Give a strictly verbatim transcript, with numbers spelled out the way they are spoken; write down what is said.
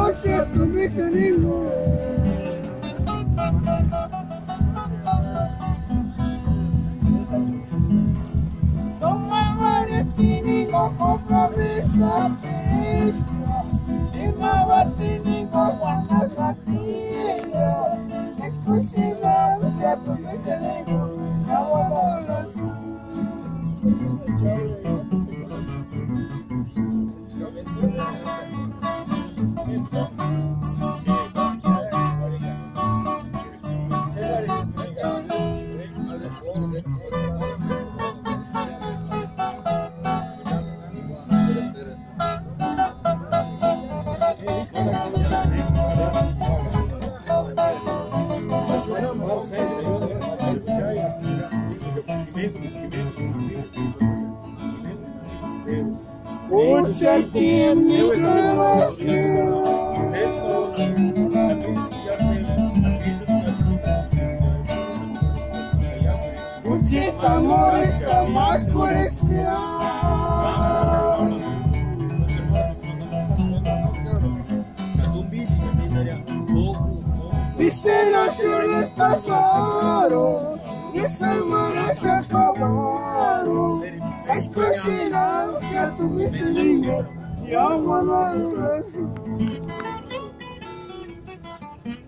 você promete nenhum. Toma varetini no compromisso artístico. Toma varetini no guarda-gatinha. Exclusiva, você promete nenhum. Não amor Mucha tiene muchos amores jamás corresponden. Mis relaciones pasaron, mis amores se acabaron. Es que si la que tú me tenías, y algo no lo